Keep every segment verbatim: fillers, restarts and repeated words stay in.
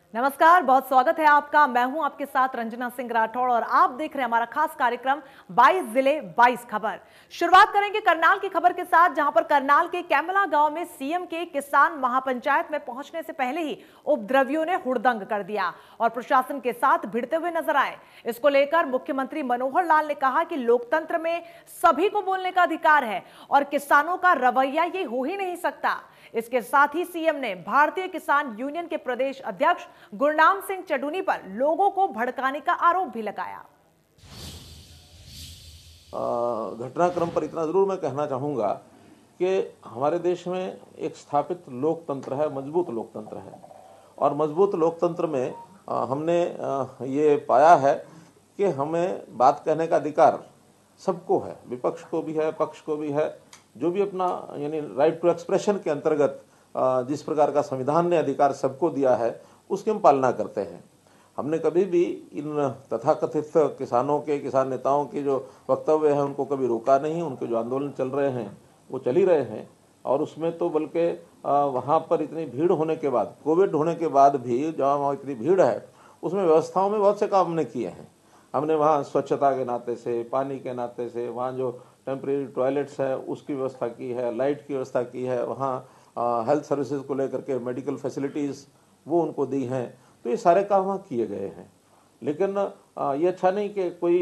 नमस्कार, बहुत स्वागत है आपका। मैं हूं आपके साथ रंजना सिंह राठौड़ और आप देख रहे हैं हमारा खास कार्यक्रम बाईस जिले बाईस खबर। शुरुआत करेंगे करनाल की खबर के साथ, जहां पर करनाल के कैमला गांव में सीएम के किसान महापंचायत में पहुंचने से पहले ही उपद्रवियों ने हुड़दंग कर दिया और प्रशासन के साथ भिड़ते हुए नजर आए। इसको लेकर मुख्यमंत्री मनोहर लाल ने कहा कि लोकतंत्र में सभी को बोलने का अधिकार है और किसानों का रवैया ये हो ही नहीं सकता। इसके साथ ही सीएम ने भारतीय किसान यूनियन के प्रदेश अध्यक्ष गुरनाम सिंह चडूनी पर लोगों को भड़काने का आरोप भी लगाया। घटनाक्रम पर इतना जरूर मैं कहना चाहूंगा कि हमारे देश में एक स्थापित लोकतंत्र है, मजबूत लोकतंत्र है और मजबूत लोकतंत्र में आ, हमने आ, ये पाया है कि हमें बात कहने का अधिकार सबको है, विपक्ष को भी है, पक्ष को भी है। जो भी अपना यानी राइट टू एक्सप्रेशन के अंतर्गत जिस प्रकार का संविधान ने अधिकार सबको दिया है उसकी हम पालना करते हैं। हमने कभी भी इन तथाकथित किसानों के, किसान नेताओं के जो वक्तव्य हैं उनको कभी रोका नहीं। उनके जो आंदोलन चल रहे हैं वो चल ही रहे हैं और उसमें तो बल्कि वहाँ पर इतनी भीड़ होने के बाद, कोविड होने के बाद भी जहाँ वहाँ इतनी भीड़ है उसमें व्यवस्थाओं में बहुत से काम हमने किए हैं। हमने वहाँ स्वच्छता के नाते से, पानी के नाते से, वहाँ जो टेम्परेरी टॉयलेट्स है उसकी व्यवस्था की है, लाइट की व्यवस्था की है, वहाँ हेल्थ सर्विसेज को लेकर के मेडिकल फैसिलिटीज़ वो उनको दी हैं। तो ये सारे काम वहाँ किए गए हैं। लेकिन ये अच्छा नहीं कि कोई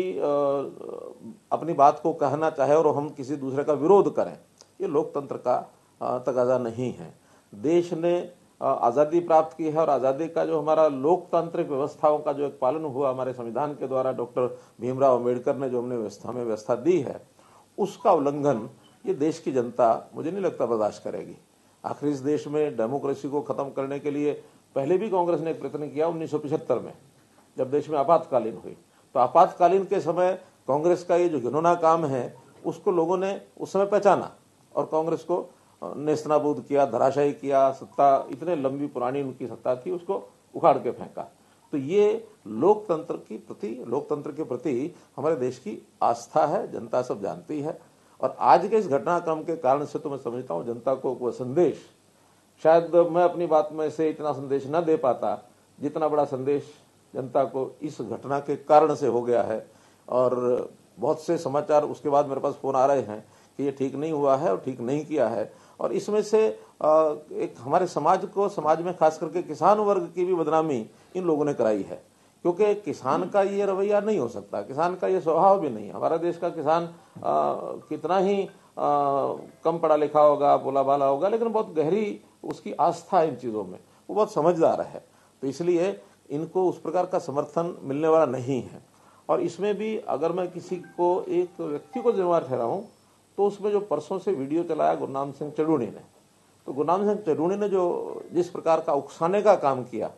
अपनी बात को कहना चाहे और हम किसी दूसरे का विरोध करें। ये लोकतंत्र का तकाजा नहीं है। देश ने आज़ादी प्राप्त की है और आज़ादी का जो हमारा लोकतांत्रिक व्यवस्थाओं का जो एक पालन हुआ हमारे संविधान के द्वारा, डॉक्टर भीमराव अम्बेडकर ने जो हमने व्यवस्था में व्यवस्था दी है, उसका उल्लंघन ये देश की जनता मुझे नहीं लगता बर्दाश्त करेगी। आखिर इस देश में डेमोक्रेसी को खत्म करने के लिए पहले भी कांग्रेस ने एक प्रयत्न किया उन्नीस सौ पचहत्तर में, जब देश में आपातकालीन हुई। तो आपातकालीन के समय कांग्रेस का ये जो घिनौना काम है उसको लोगों ने उस समय पहचाना और कांग्रेस को नेस्तनाबूद किया, धराशायी किया। सत्ता इतने लंबी पुरानी उनकी सत्ता थी, उसको उखाड़ के फेंका। तो ये लोकतंत्र की प्रति लोकतंत्र के प्रति हमारे देश की आस्था है, जनता सब जानती है। और आज के इस घटनाक्रम के कारण से तो मैं समझता हूँ जनता को वो संदेश, शायद मैं अपनी बात में से इतना संदेश न दे पाता जितना बड़ा संदेश जनता को इस घटना के कारण से हो गया है। और बहुत से समाचार उसके बाद मेरे पास फोन आ रहे हैं कि ये ठीक नहीं हुआ है और ठीक नहीं किया है। और इसमें से एक हमारे समाज को, समाज में खास करके किसान वर्ग की भी बदनामी इन लोगों ने कराई है, क्योंकि किसान का ये रवैया नहीं हो सकता, किसान का ये स्वभाव भी नहीं। हमारा देश का किसान आ, कितना ही आ, कम पढ़ा लिखा होगा, बोला भाला होगा, लेकिन बहुत गहरी उसकी आस्था है इन चीज़ों में, वो बहुत समझदार है। तो इसलिए इनको उस प्रकार का समर्थन मिलने वाला नहीं है। और इसमें भी अगर मैं किसी को, एक व्यक्ति को जिम्मेवार ठहराऊं तो उसमें जो परसों से वीडियो चलाया गुरनाम सिंह चडूनी ने, तो गुरनाम सिंह चडूनी ने जो जिस प्रकार का उकसाने का काम किया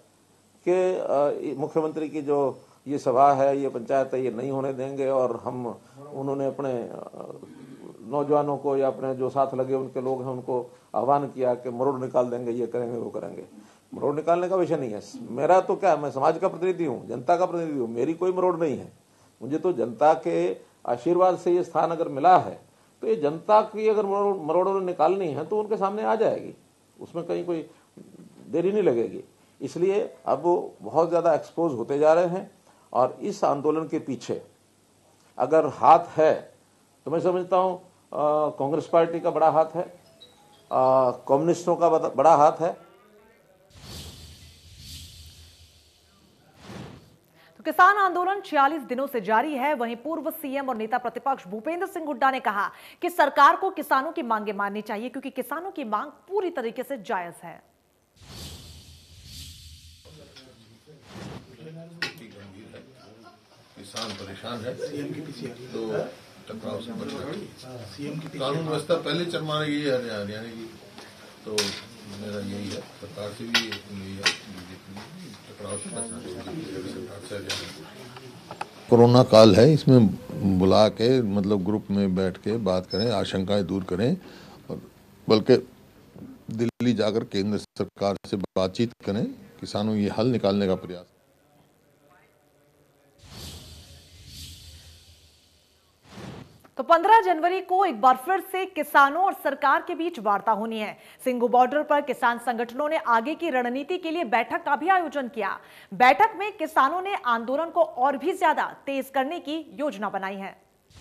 कि मुख्यमंत्री की जो ये सभा है, ये पंचायत है, ये नहीं होने देंगे और हम, उन्होंने अपने नौजवानों को या अपने जो साथ लगे उनके लोग हैं उनको आह्वान किया कि मरोड़ निकाल देंगे, ये करेंगे, वो करेंगे। मरोड़ निकालने का विषय नहीं है। मेरा तो क्या, मैं समाज का प्रतिनिधि हूँ, जनता का प्रतिनिधि हूँ, मेरी कोई मरोड़ नहीं है। मुझे तो जनता के आशीर्वाद से ये स्थान अगर मिला है तो ये जनता की अगर मरोड़ निकालनी है तो उनके सामने आ जाएगी, उसमें कहीं कोई देरी नहीं लगेगी। इसलिए अब वो बहुत ज़्यादा एक्सपोज होते जा रहे हैं और इस आंदोलन के पीछे अगर हाथ है तो मैं समझता हूँ कांग्रेस पार्टी का बड़ा हाथ है, कम्युनिस्टों का बड़ा हाथ है। तो किसान आंदोलन छियालीस दिनों से जारी है। वहीं पूर्व सीएम और नेता प्रतिपक्ष भूपेंद्र सिंह हुड्डा ने कहा कि सरकार को किसानों की मांगे माननी चाहिए, क्योंकि किसानों की मांग पूरी तरीके से जायज है। किसान परेशान है, सीएम की पीछे तो टकराव से बचना, सीएम की कानून व्यवस्था पहले चरमाने की है हरियाणा की, तो मेरा यही है, सरकार से भी यही है, टकराव से बचना चाहिए। कोरोना काल है, इसमें बुला के मतलब ग्रुप में बैठ के बात करें, आशंकाएं दूर करें और बल्कि दिल्ली जाकर केंद्र सरकार से बातचीत करें, किसानों ये हल निकालने का प्रयास। तो पंद्रह जनवरी को एक बार फिर से किसानों और सरकार के बीच वार्ता होनी है। सिंघू बॉर्डर पर किसान संगठनों ने आगे की रणनीति के लिए बैठक का भी आयोजन किया। बैठक में किसानों ने आंदोलन को और भी ज्यादा तेज करने की योजना बनाई है।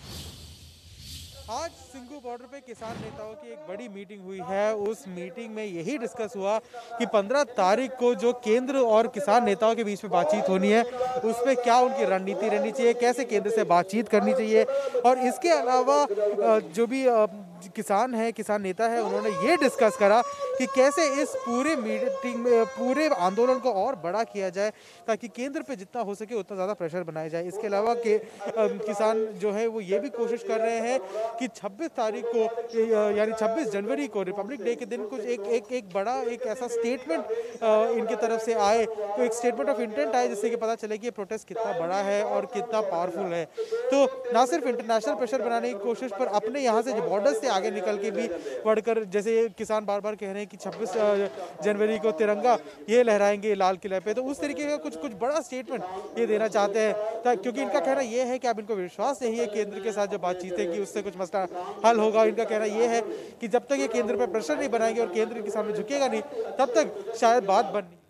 आज सिंघू बॉर्डर पे किसान नेताओं की एक बड़ी मीटिंग हुई है। उस मीटिंग में यही डिस्कस हुआ कि पंद्रह तारीख को जो केंद्र और किसान नेताओं के बीच में बातचीत होनी है, उसमें क्या उनकी रणनीति रहनी चाहिए, कैसे केंद्र से बातचीत करनी चाहिए। और इसके अलावा जो भी किसान है, किसान नेता है, उन्होंने ये डिस्कस करा कि कैसे इस पूरे मीटिंग में पूरे आंदोलन को और बड़ा किया जाए ताकि केंद्र पे जितना हो सके उतना ज़्यादा प्रेशर बनाया जाए। इसके अलावा के किसान जो है वो ये भी कोशिश कर रहे हैं कि छब्बीस तारीख को यानी छब्बीस जनवरी को रिपब्लिक डे के दिन कुछ एक एक एक बड़ा एक ऐसा स्टेटमेंट इनकी तरफ से आए, तो एक स्टेटमेंट ऑफ इंटेंट आए जिससे कि पता चले कि ये प्रोटेस्ट कितना बड़ा है और कितना पावरफुल है। तो ना सिर्फ इंटरनेशनल प्रेशर बनाने की कोशिश पर अपने यहाँ से बॉर्डर से आगे निकल के भी बढ़कर, जैसे किसान बार बार कह रहे हैं कि छब्बीस जनवरी को तिरंगा ये लहराएंगे लाल किले पे, तो उस तरीके का कुछ कुछ बड़ा स्टेटमेंट ये देना चाहते हैं, क्योंकि इनका कहना ये है कि अब इनको विश्वास नहीं है केंद्र के साथ जो बातचीत है कि उससे कुछ मसला हल होगा। इनका कहना यह है कि जब तक ये केंद्र पर प्रेशर नहीं बनाएंगे और केंद्र के सामने झुकेगा नहीं, तब तक शायद बात बन नहीं।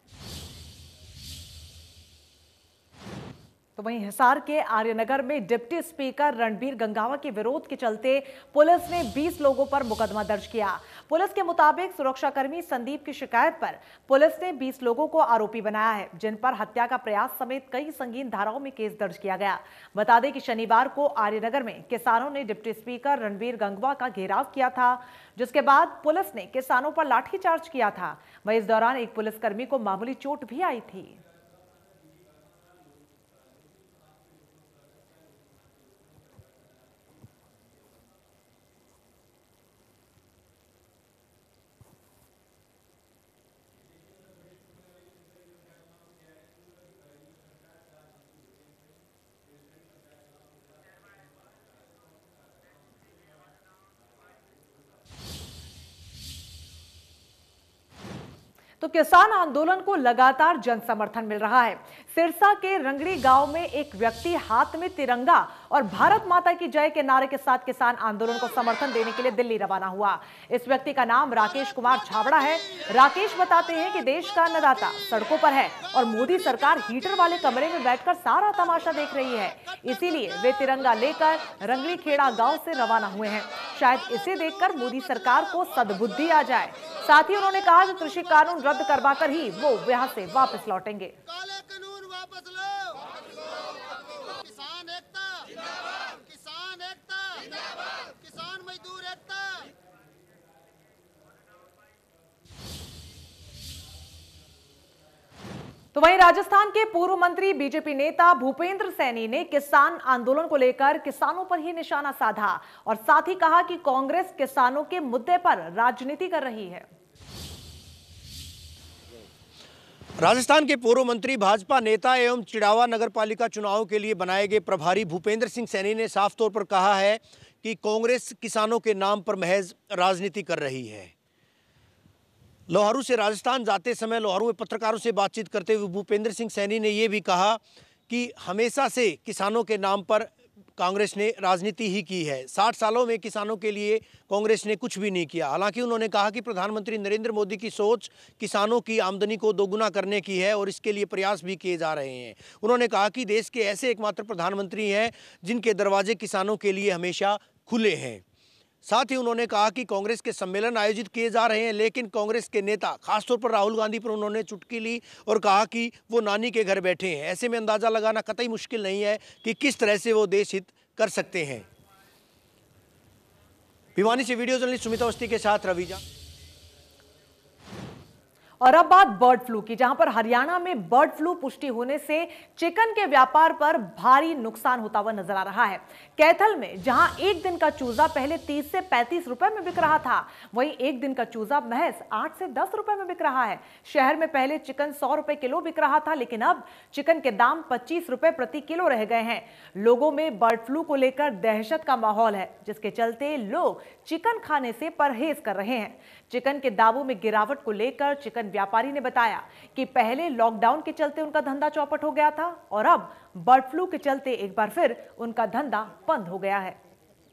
तो वहीं हिसार के आर्यनगर में डिप्टी स्पीकर रणबीर गंगावा के विरोध के चलते पुलिस ने बीस लोगों पर मुकदमा दर्ज किया। पुलिस के मुताबिक सुरक्षाकर्मी संदीप की शिकायत पर पुलिस ने बीस लोगों को आरोपी बनाया है, जिन पर हत्या का प्रयास समेत कई संगीन धाराओं में केस दर्ज किया गया। बता दें कि शनिवार को आर्यनगर में किसानों ने डिप्टी स्पीकर रणबीर गंगवा का घेराव किया था, जिसके बाद पुलिस ने किसानों पर लाठीचार्ज किया था। वहीं इस दौरान एक पुलिसकर्मी को मामूली चोट भी आई थी। तो किसान आंदोलन को लगातार जन समर्थन मिल रहा है। सिरसा के रंगड़ी गांव में एक व्यक्ति हाथ में तिरंगा और भारत माता की जय के नारे के साथ किसान आंदोलन को समर्थन देने के लिए दिल्ली रवाना हुआ। इस व्यक्ति का नाम राकेश कुमार छाबड़ा है। राकेश बताते हैं कि देश का अन्नदाता सड़कों पर है और मोदी सरकार हीटर वाले कमरे में बैठकर सारा तमाशा देख रही है, इसीलिए वे तिरंगा लेकर रंगड़ी खेड़ा गांव से रवाना हुए हैं। शायद इसे देखकर मोदी सरकार को सद्बुद्धि आ जाए। साथ ही उन्होंने कहा कि कृषि कानून रद्द करवाकर ही वो यहां से वापस लौटेंगे। काले कानून वापस लो, किसान एकता जिंदाबाद, किसान एकता जिंदाबाद, किसान मजदूर एकता। तो वहीं राजस्थान के पूर्व मंत्री बीजेपी नेता भूपेंद्र सैनी ने किसान आंदोलन को लेकर किसानों पर ही निशाना साधा और साथ ही कहा कि कांग्रेस किसानों के मुद्दे पर राजनीति कर रही है। राजस्थान के पूर्व मंत्री, भाजपा नेता एवं चिड़ावा नगरपालिका चुनाव के लिए बनाए गए प्रभारी भूपेंद्र सिंह सैनी ने साफ तौर पर कहा है कि कांग्रेस किसानों के नाम पर महज राजनीति कर रही है। लोहारू से राजस्थान जाते समय लोहारू में पत्रकारों से बातचीत करते हुए भूपेंद्र सिंह सैनी ने यह भी कहा कि हमेशा से किसानों के नाम पर कांग्रेस ने राजनीति ही की है। साठ सालों में किसानों के लिए कांग्रेस ने कुछ भी नहीं किया। हालांकि उन्होंने कहा कि प्रधानमंत्री नरेंद्र मोदी की सोच किसानों की आमदनी को दोगुना करने की है और इसके लिए प्रयास भी किए जा रहे हैं। उन्होंने कहा कि देश के ऐसे एकमात्र प्रधानमंत्री हैं जिनके दरवाजे किसानों के लिए हमेशा खुले हैं। साथ ही उन्होंने कहा कि कांग्रेस के सम्मेलन आयोजित किए जा रहे हैं, लेकिन कांग्रेस के नेता खासतौर पर राहुल गांधी पर उन्होंने चुटकी ली और कहा कि वो नानी के घर बैठे हैं। ऐसे में अंदाजा लगाना कतई मुश्किल नहीं है कि किस तरह से वो देश हित कर सकते हैं। भिवानी से वीडियो जर्नलिस्ट सुमिता अवस्थी के साथ रवीजा। और अब बात बर्ड फ्लू की, जहां पर हरियाणा में बर्ड फ्लू पुष्टि होने से चिकन के व्यापार पर भारी नुकसान होता हुआ नजर आ रहा है। कैथल में जहां एक दिन का चूजा पहले तीस से पैंतीस रुपए में बिक रहा था, वहीं एक दिन का चूजा महज आठ से दस रुपए में बिक रहा है। शहर में पहले चिकन सौ रुपए किलो बिक रहा था, लेकिन अब चिकन के दाम पच्चीस रुपए प्रति किलो रह गए हैं। लोगों में बर्ड फ्लू को लेकर दहशत का माहौल है, जिसके चलते लोग चिकन खाने से परहेज कर रहे हैं। चिकन के दामों में गिरावट को लेकर चिकन व्यापारी ने बताया कि पहले लॉकडाउन के चलते उनका धंधा चौपट हो गया था और अब बर्ड फ्लू के चलते एक बार फिर उनका धंधा बंद हो गया है।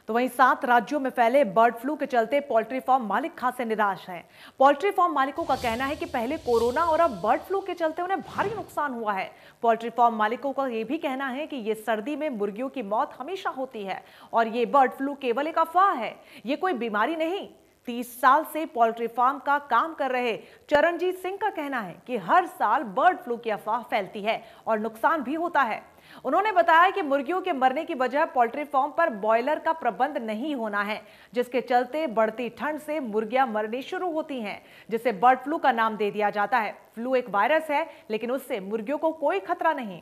तो वहीं सात राज्यों में फैले बर्ड फ्लू के चलते पोल्ट्री फार्म मालिक खासे निराश हैं। पोल्ट्री फार्म मालिकों का कहना है कि पहले कोरोना और अब बर्ड फ्लू के चलते उन्हें भारी नुकसान हुआ है। पोल्ट्री फार्म मालिकों का यह भी कहना है कि ये सर्दी में मुर्गियों की मौत हमेशा होती है और ये बर्ड फ्लू केवल एक अफवाह है, ये कोई बीमारी नहीं। तीस साल से पोल्ट्री फार्म का काम कर रहे चरणजीत सिंह का कहना है कि हर साल बर्ड फ्लू की अफवाह फैलती है और नुकसान भी होता है। उन्होंने बताया कि मुर्गियों के मरने की वजह पोल्ट्री फार्म पर बॉयलर का प्रबंध नहीं होना है, जिसके चलते बढ़ती ठंड से मुर्गियां मरनी शुरू होती हैं, जिसे बर्ड फ्लू का नाम दे दिया जाता है। फ्लू एक वायरस है, लेकिन उससे मुर्गियों को कोई खतरा नहीं।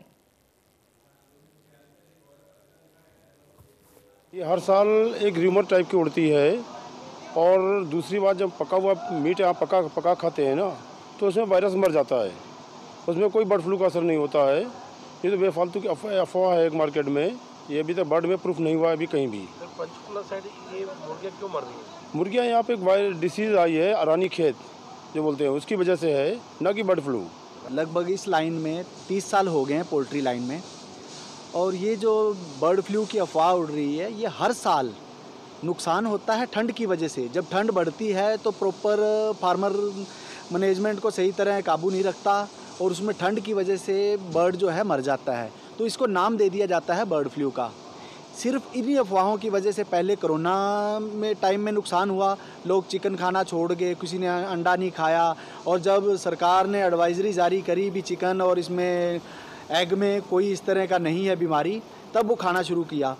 ये हर साल एक र्यूमर टाइप की उड़ती है और दूसरी बात जब पका हुआ मीट यहाँ पका पका खाते हैं ना तो उसमें वायरस मर जाता है, उसमें कोई बर्ड फ्लू का असर नहीं होता है। ये तो बेफालतू की अफवाह है एक मार्केट में, ये अभी तक बर्ड में प्रूफ नहीं हुआ है अभी कहीं भी। पंचकुला साइड ये मुर्गियाँ क्यों मर रही हैं? मुर्गियाँ यहाँ पे एक वायरस डिसीज आई है अरानी खेत जो बोलते हैं, उसकी वजह से है, न कि बर्ड फ्लू। लगभग इस लाइन में तीस साल हो गए हैं पोल्ट्री लाइन में, और ये जो बर्ड फ्लू की अफवाह उड़ रही है ये हर साल नुकसान होता है ठंड की वजह से। जब ठंड बढ़ती है तो प्रॉपर फार्मर मैनेजमेंट को सही तरह काबू नहीं रखता और उसमें ठंड की वजह से बर्ड जो है मर जाता है, तो इसको नाम दे दिया जाता है बर्ड फ्लू का। सिर्फ इन्हीं अफवाहों की वजह से पहले कोरोना में टाइम में नुकसान हुआ, लोग चिकन खाना छोड़ गए, किसी ने अंडा नहीं खाया, और जब सरकार ने एडवाइजरी जारी करी भी चिकन और इसमें एग में कोई इस तरह का नहीं है बीमारी, तब वो खाना शुरू किया।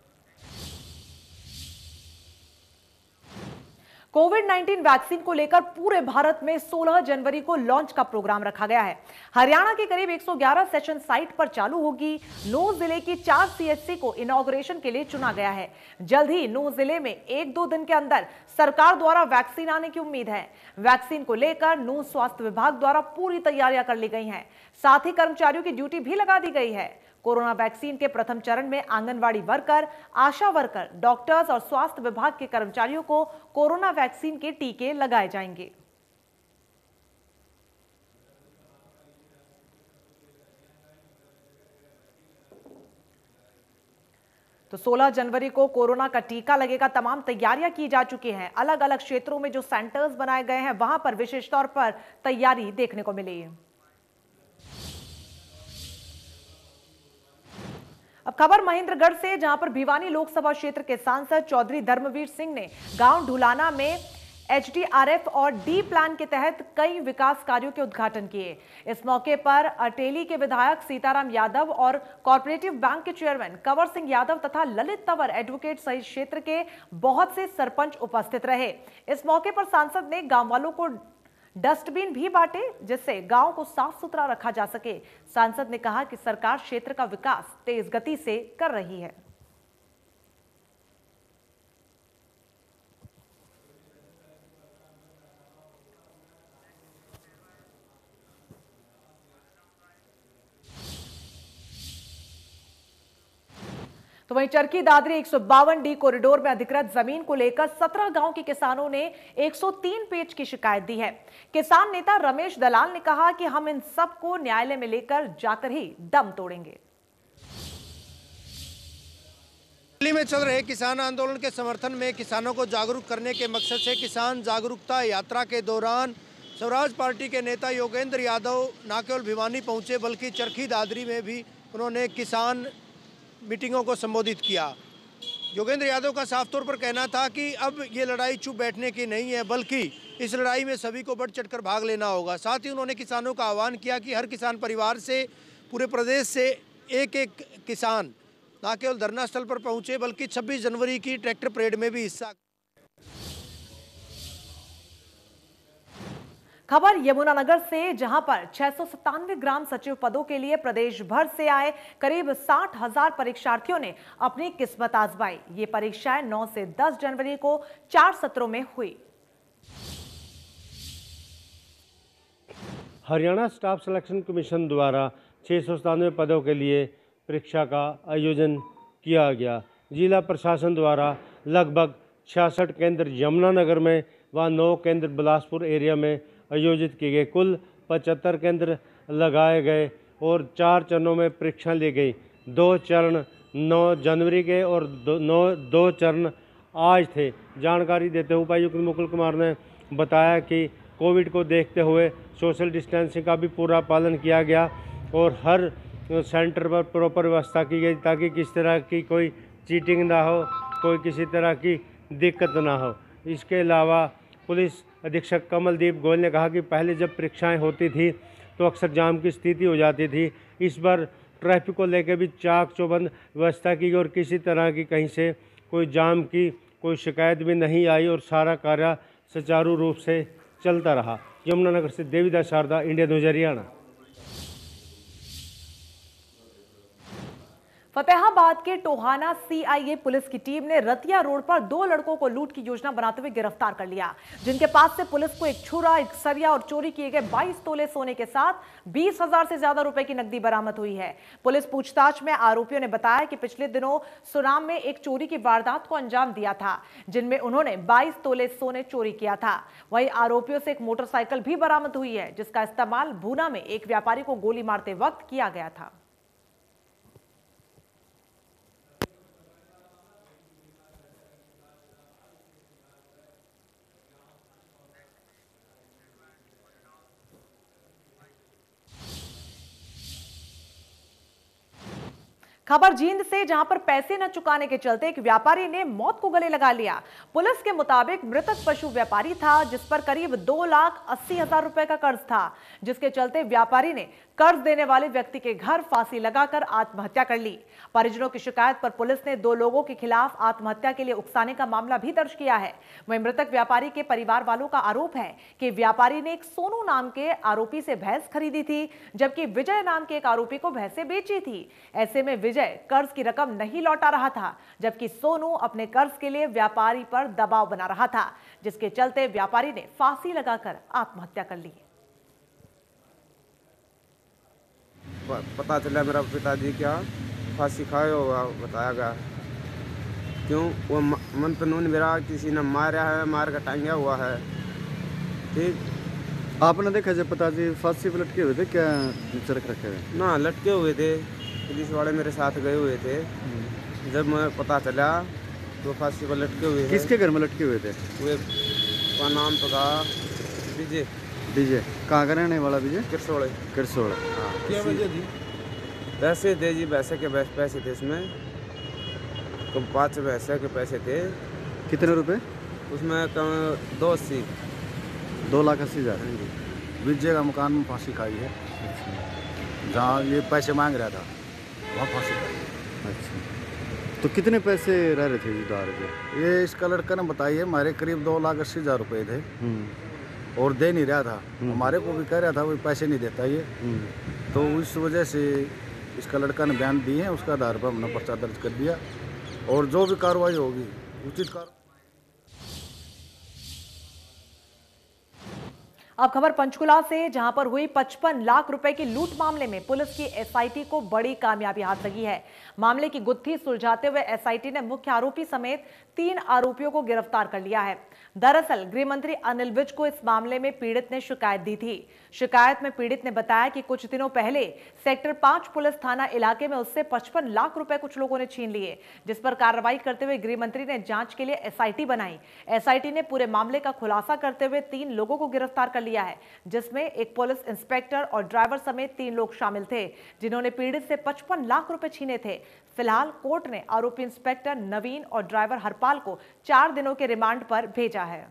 कोविड नाइनटीन वैक्सीन को लेकर पूरे भारत में सोलह जनवरी को लॉन्च का प्रोग्राम रखा गया है। हरियाणा के करीब एक सौ ग्यारह सेशन साइट पर चालू होगी। नौ जिले की चार सीएचसी को इनॉग्रेशन के लिए चुना गया है। जल्द ही नौ जिले में एक दो दिन के अंदर सरकार द्वारा वैक्सीन आने की उम्मीद है। वैक्सीन को लेकर नौ स्वास्थ्य विभाग द्वारा पूरी तैयारियां कर ली गई हैं, साथ ही कर्मचारियों की ड्यूटी भी लगा दी गई है। कोरोना वैक्सीन के प्रथम चरण में anganwadi worker, ASHA worker, doctors और स्वास्थ्य विभाग के कर्मचारियों को कोरोना वैक्सीन के टीके लगाए जाएंगे। तो सोलह जनवरी को कोरोना का टीका लगेगा। तमाम तैयारियां की जा चुकी हैं। अलग अलग क्षेत्रों में जो सेंटर्स बनाए गए हैं वहां पर विशेष तौर पर तैयारी देखने को मिली है। अब खबर महेंद्रगढ़ से, जहां पर भिवानी लोकसभा क्षेत्र के सांसद चौधरी धर्मवीर सिंह ने गांव ढुलाना में एचडीआरएफ और डी प्लान के तहत कई विकास कार्यों के उद्घाटन किए। इस मौके पर अटेली के विधायक सीताराम यादव और कॉर्पोरेटिव बैंक के चेयरमैन कंवर सिंह यादव तथा ललित तंवर एडवोकेट सहित क्षेत्र के बहुत से सरपंच उपस्थित रहे। इस मौके पर सांसद ने गांव वालों को डस्टबिन भी बांटे, जिससे गांव को साफ सुथरा रखा जा सके। सांसद ने कहा कि सरकार क्षेत्र का विकास तेज गति से कर रही है। तो वहीं चरखी दादरी एक सौ बावन डी कॉरिडोर में अधिकृत जमीन को लेकर सत्रह गांव के किसानों ने एक सौ तीन पेज की शिकायत दी है। किसान नेता रमेश दलाल ने कहा कि हम इन सबको न्यायालय में लेकर जाकर ही दम तोड़ेंगे। दिल्ली में चल रहे किसान आंदोलन के समर्थन में किसानों को जागरूक करने के मकसद से किसान जागरूकता यात्रा के दौरान स्वराज पार्टी के नेता योगेंद्र यादव न केवल भिवानी पहुंचे बल्कि चरखी दादरी में भी उन्होंने किसान मीटिंगों को संबोधित किया। योगेंद्र यादव का साफ तौर पर कहना था कि अब ये लड़ाई चुप बैठने की नहीं है, बल्कि इस लड़ाई में सभी को बढ़ चढ़कर भाग लेना होगा। साथ ही उन्होंने किसानों का आह्वान किया कि हर किसान परिवार से पूरे प्रदेश से एक एक किसान न केवल धरना स्थल पर पहुंचे बल्कि छब्बीस जनवरी की ट्रैक्टर परेड में भी हिस्सा। खबर यमुनानगर से, जहां पर छह सौ सत्तानवे ग्राम सचिव पदों के लिए प्रदेश भर से आए करीब साठ हजार परीक्षार्थियों ने अपनी किस्मत आजमाई। ये परीक्षाएं नौ से दस जनवरी को चार सत्रों में हुई। हरियाणा स्टाफ सिलेक्शन कमीशन द्वारा छह सौ सत्तानवे पदों के लिए परीक्षा का आयोजन किया गया। जिला प्रशासन द्वारा लगभग छियासठ केंद्र यमुनानगर में व नौ केंद्र बिलासपुर एरिया में आयोजित किए गए। कुल पचहत्तर केंद्र लगाए गए और चार चरणों में परीक्षा ली गई। दो चरण नौ जनवरी के और दो नौ दो चरण आज थे। जानकारी देते हुए उपायुक्त मुकुल कुमार ने बताया कि कोविड को देखते हुए सोशल डिस्टेंसिंग का भी पूरा पालन किया गया और हर सेंटर पर प्रॉपर व्यवस्था की गई ताकि किसी तरह की कोई चीटिंग ना हो, कोई किसी तरह की दिक्कत ना हो। इसके अलावा पुलिस अधीक्षक कमलदीप गोयल ने कहा कि पहले जब परीक्षाएं होती थी तो अक्सर जाम की स्थिति हो जाती थी। इस बार ट्रैफिक को लेकर भी चाक चौबंद व्यवस्था की गई और किसी तरह की कहीं से कोई जाम की कोई शिकायत भी नहीं आई और सारा कार्य सुचारू रूप से चलता रहा। यमुनानगर से देवीदास शारदा, इंडिया न्यूज हरियाणा। फतेहाबाद के टोहाना सीआईए पुलिस की टीम ने रतिया रोड पर दो लड़कों को लूट की योजना बनाते हुए गिरफ्तार कर लिया, जिनके पास से पुलिस को एक छुरा, एक सरिया और चोरी किए गए बाईस तोले सोने के साथ बीस हजार से ज्यादा रुपए की नकदी बरामद हुई है। पुलिस पूछताछ में आरोपियों ने बताया कि पिछले दिनों सुनाम में एक चोरी की वारदात को अंजाम दिया था, जिनमें उन्होंने बाईस तोले सोने चोरी किया था। वहीं आरोपियों से एक मोटरसाइकिल भी बरामद हुई है, जिसका इस्तेमाल भूना में एक व्यापारी को गोली मारते वक्त किया गया था। खबर जींद से, जहां पर पैसे न चुकाने के चलते एक व्यापारी ने मौत को गले लगा लिया। पुलिस के मुताबिक मृतक पशु व्यापारी था, जिस पर करीब दो लाख अस्सी हजार रुपए का कर्ज था, जिसके चलते व्यापारी ने कर्ज देने वाले व्यक्ति के घर फांसी लगाकर आत्महत्या कर ली। परिजनों की शिकायत पर पुलिस ने दो लोगों के खिलाफ आत्महत्या के लिए उकसाने का मामला भी दर्ज किया है। वहीं मृतक व्यापारी के परिवार वालों का आरोप है कि व्यापारी ने एक सोनू नाम के आरोपी से भैंस खरीदी थी, जबकि विजय नाम के एक आरोपी को भैंसें बेची थी। ऐसे में विजय कर्ज की रकम नहीं लौटा रहा था, जबकि सोनू अपने कर्ज के लिए व्यापारी पर दबाव बना रहा था, जिसके चलते व्यापारी ने फांसी लगाकर आत्महत्या कर ली। पता चला मेरा पिताजी क्या फांसी खाए होगा, बताया गया। क्यों वो मन तो नून मेरा किसी ने मारा है, मार का टांगा हुआ है। ठीक, आपने देखा जब पिताजी फांसी पर लटके हुए थे, क्या चरक रखे हुए? ना, लटके हुए थे। पुलिस वाले मेरे साथ गए हुए थे। जब मैं पता चला तो फांसी पर लटके हुए। किसके घर में लटके हुए थे? वे का नाम तो था विजय। विजय कहाँ का रहने वाला? विजय किरसोड़े। किरसोड़े। क्या वजह थी? पैसे थे जी, पैसे के पैसे थे इसमें, तो पाँच पैसे के पैसे थे। कितने रुपए? उसमें कम दो अस्सी दो लाख अस्सी हजार। विजय का मकान में फांसी खाई है, जहाँ ये पैसे मांग रहा था वहाँ फांसी खाई। अच्छा, तो कितने पैसे रह रहे थे उधार के? ये इसका लड़का ने बताई है, हमारे करीब दो लाख अस्सी हजार रुपये थे और दे नहीं रहा था। हमारे को भी कह रहा था वो पैसे नहीं देता ये, तो इस वजह से इसका लड़का ने बयान दिए हैं, उसका आधार पर हमने पर्चा दर्ज कर दिया और जो भी कार्रवाई होगी उचित कार्रवाई। अब खबर पंचकुला से, जहां पर हुई पचपन लाख रुपए की लूट मामले में पुलिस की एसआईटी को बड़ी कामयाबी हाथ लगी है। मामले की गुत्थी सुलझाते हुए एसआईटी ने मुख्य आरोपी समेत तीन आरोपियों को गिरफ्तार कर लिया है। दरअसल गृह मंत्री अनिल विज को इस मामले में पीड़ित ने शिकायत दी थी। शिकायत में पीड़ित ने बताया कि कुछ दिनों पहले सेक्टर पांच पुलिस थाना इलाके में उससे पचपन लाख रुपए कुछ लोगों ने छीन लिए, जिस पर कार्रवाई करते हुए गृह मंत्री ने जांच के लिए एसआईटी बनाई। एसआईटी ने पूरे मामले का खुलासा करते हुए तीन लोगों को गिरफ्तार कर लिया है, जिसमें एक पुलिस इंस्पेक्टर और ड्राइवर समेत तीन लोग शामिल थे, जिन्होंने पीड़ित से पचपन लाख रुपए छीने थे। फिलहाल कोर्ट ने आरोपी इंस्पेक्टर नवीन और ड्राइवर हरपाल को चार दिनों के रिमांड पर भेजा है।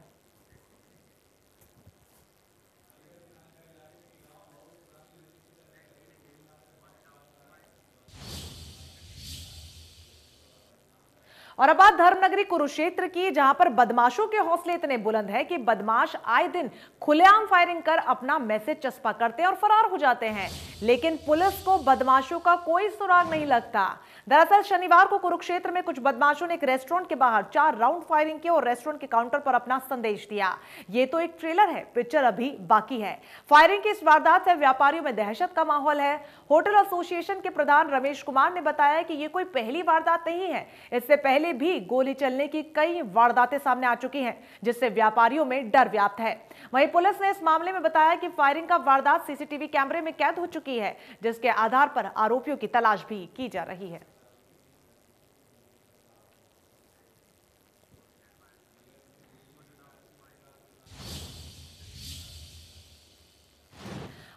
और अब बात धर्मनगरी कुरुक्षेत्र की, जहां पर बदमाशों के हौसले इतने बुलंद है कि बदमाश आए दिन खुलेआम फायरिंग कर अपना मैसेज चस्पा करते हैं और फरार हो जाते हैं, लेकिन पुलिस को बदमाशों का कोई सुराग नहीं लगता। दरअसल शनिवार को कुरुक्षेत्र में कुछ बदमाशों ने एक रेस्टोरेंट के बाहर चार राउंड फायरिंग की और रेस्टोरेंट के काउंटर पर अपना संदेश दिया। ये तो एक ट्रेलर है, पिक्चर अभी बाकी है। फायरिंग की इस वारदात से व्यापारियों में दहशत का माहौल है। होटल एसोसिएशन के प्रधान रमेश कुमार ने बताया कि ये कोई पहली वारदात नहीं है, इससे पहले भी गोली चलने की कई वारदातें सामने आ चुकी हैं, जिससे व्यापारियों में डर व्याप्त है। वहीं पुलिस ने इस मामले में बताया कि फायरिंग का वारदात सीसीटीवी कैमरे में कैद हो चुकी है, जिसके आधार पर आरोपियों की तलाश भी की जा रही है।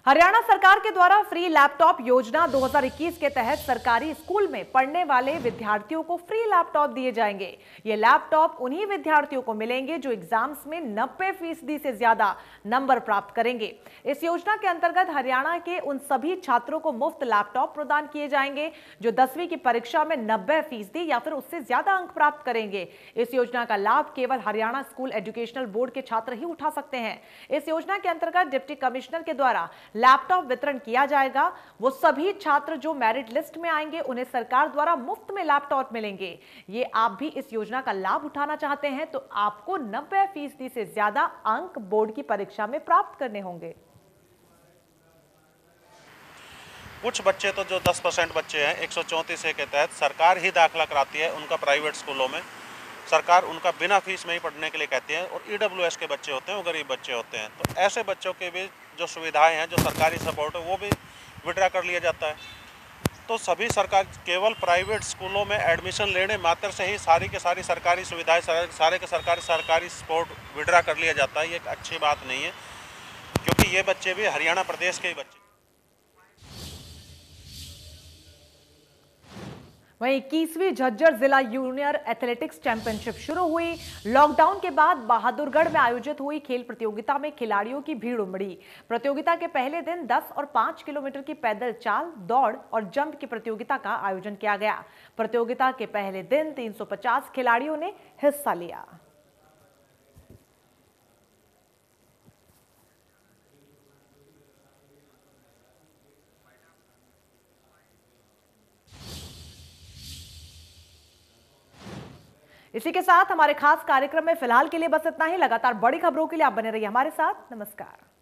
हरियाणा सरकार के द्वारा फ्री लैपटॉप योजना दो हज़ार इक्कीस के तहत सरकारी स्कूल में पढ़ने वाले विद्यार्थियों को फ्री लैपटॉप दिए जाएंगे। ये लैपटॉप उन्हीं विद्यार्थियों को मिलेंगे जो एग्जाम्स में नब्बे फीसदी से ज्यादा नंबर प्राप्त करेंगे। इस योजना के अंतर्गत हरियाणा के उन सभी छात्रों को मुफ्त लैपटॉप प्रदान किए जाएंगे जो दसवीं की परीक्षा में नब्बे फीसदी या फिर उससे ज्यादा अंक प्राप्त करेंगे। इस योजना का लाभ केवल हरियाणा स्कूल एजुकेशनल बोर्ड के छात्र ही उठा सकते हैं। इस योजना के अंतर्गत डिप्टी कमिश्नर के द्वारा लैपटॉप वितरण किया जाएगा। वो सभी छात्र जो मेरिट लिस्ट में आएंगे उन्हें सरकार द्वारा मुफ्त में लैपटॉप मिलेंगे। ये आप भी इस योजना का लाभ उठाना चाहते हैं तो आपको नब्बे फीसदी से ज्यादा अंक बोर्ड की परीक्षा में प्राप्त करने होंगे। कुछ बच्चे तो जो दस परसेंट बच्चे हैं एक सौ चौंतीस ए के तहत सरकार ही दाखिला कराती है उनका प्राइवेट स्कूलों में। सरकार उनका बिना फीस में ही पढ़ने के लिए कहती है और ईडब्ल्यू एस के बच्चे होते हैं वो गरीब बच्चे होते हैं। तो ऐसे बच्चों के भी जो सुविधाएं हैं जो सरकारी सपोर्ट है वो भी विड्रा कर लिया जाता है। तो सभी सरकार केवल प्राइवेट स्कूलों में एडमिशन लेने मात्र से ही सारी के सारी सरकारी सुविधाएं सारे के सरकारी सरकारी सपोर्ट विड्रा कर लिया जाता है। ये एक अच्छी बात नहीं है क्योंकि ये बच्चे भी हरियाणा प्रदेश के ही बच्चे। वहीं इक्कीसवीं झज्जर जिला जूनियर एथलेटिक्स चैंपियनशिप शुरू हुई। लॉकडाउन के बाद बहादुरगढ़ में आयोजित हुई खेल प्रतियोगिता में खिलाड़ियों की भीड़ उमड़ी। प्रतियोगिता के पहले दिन दस और पाँच किलोमीटर की पैदल चाल, दौड़ और जंप की प्रतियोगिता का आयोजन किया गया। प्रतियोगिता के पहले दिन तीन सौ पचास खिलाड़ियों ने हिस्सा लिया। इसी के साथ हमारे खास कार्यक्रम में फिलहाल के लिए बस इतना ही। लगातार बड़ी खबरों के लिए आप बने रहिए हमारे साथ। नमस्कार।